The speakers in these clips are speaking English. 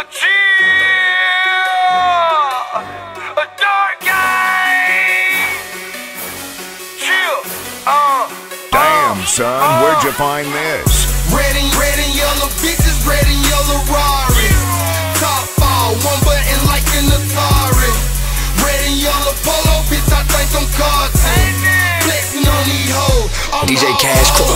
Damn, son, where'd you find this? Red and yellow bitches, red and yellow Rari. Top fall, one button like an Atari. Red and yellow polo, bitch, I think I'm cartoon. Flexing on these hoes, I'm DJ Cash Crook.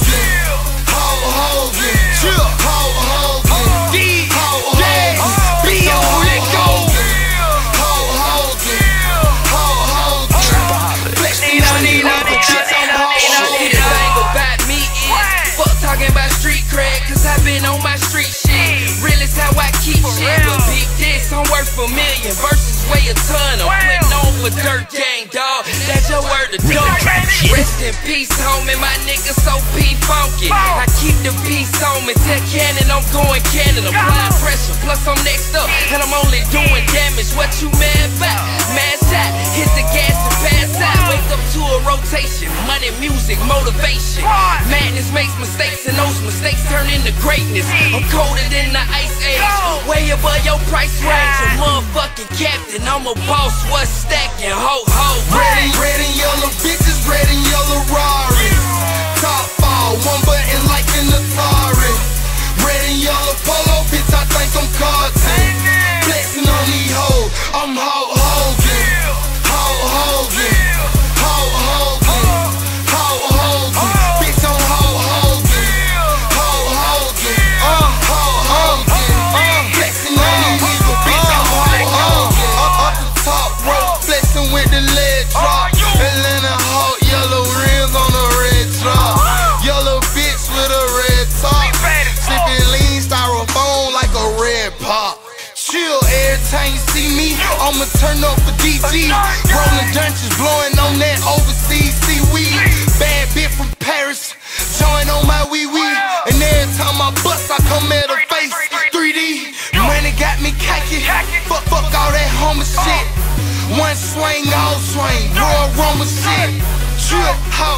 Talking about street cred, cause I been on my street shit. Real is how I keep shit. But big this, I'm worth a million. Versus weigh a ton. I'm putting on for dirt gang, dog. That's your word of dog. Rest in peace, homie. My nigga so P-funky. I keep the peace on me. Tell Cannon I'm going Cannon. Applying pressure. Plus I'm next up. And I'm only doing damage. What you mad about? Mad shot. Hit the gas and pass out. Wake up to a rotation. Money, music, motivation. Madness makes mistakes, and those mistakes turn into greatness. I'm colder than the ice age, way above your price range. A motherfucking captain, I'm a boss. What's stacking? Ho ho. Red and yellow bitches, red and yellow Rari. Top fall, one button like an Atari. Red and yellow polo, bitch, I think I'm cartoon. Flexing on these hoes, I'm Hulk Hogan. Hulk Hogan. Hulk Hogan. Hulk Hogan. Bitch, I'm Hulk Hogan. Hulk Hogan. Hulk Hogan. Flexing on these niggas, bitch, I'm Hulk Hogan. Up the top rope, flexing with the leg drop. Atlanta Hawk, yellow rims on the red drop. Yellow bitch with a red top. Sipping lean styrofoam like a red pop. Chill every time you see me, I'ma turn up for DG. Rolling dungeons, blowing on that overseas seaweed. Bad bitch from Paris, join on my wee-wee. And every time I bust, I come at her face 3D. Money got me khaki, fuck all that homer shit. One swing, all swing, Royal Roman shit. Trip,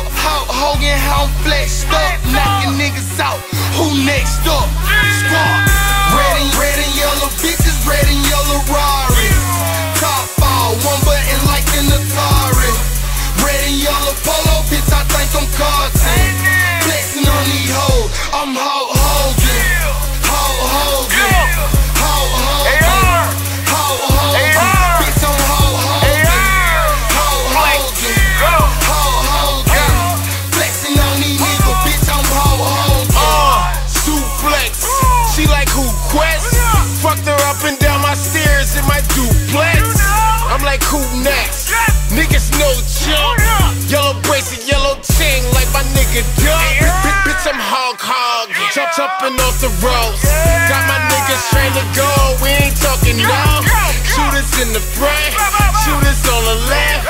Hogan, how I'm flexed up. Knocking niggas out, who next up? Squad. Red and yellow bitches, red and yellow Rari. Top fall, one button like an Atari. Red and yellow polo, bitch, I think I'm cartoon. Flexing on these hoes, I'm Hulk Hogan. Hulk Hogan. Hulk Hogan. Hulk Hogan. Bitch, I'm Hulk Hogan. Hulk Hogan. Hulk Hogan. Flexing on these niggas, bitch, I'm Hulk Hogan. Suplex, she like who Quest? Fucked her up and down my stairs in my duplex. I'm like who next? Niggas no chump. Yellow bracelet, yellow ting like my nigga Duck. Bitch, I'm hog. Jumping off the ropes. Got my niggas trained to go. We ain't talking now. Shooters in the front, shooters on the left.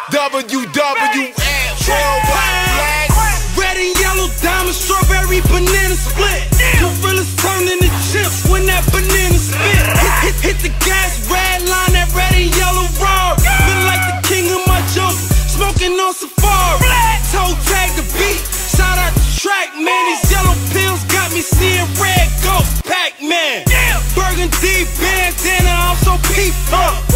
WWF, worldwide flags. Red and yellow diamond, strawberry banana split. Gorillas turn into chips when that banana spit. Hit the gas, red line, that red and yellow Rari. Feel like the king of my jump, smoking on safari. Toe tag the beat, shout out the track, man. These yellow pills got me seeing red ghost Pac-Man. Burgundy bandana, I'm so P-Funk.